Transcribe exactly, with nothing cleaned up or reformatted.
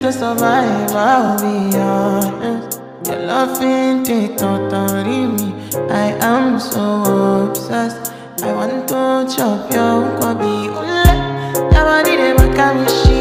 to survive, I'll be honest. Your love ain't it, totally me. I am so obsessed. I want to chop your kwabi. Ule, your body dey make me shake.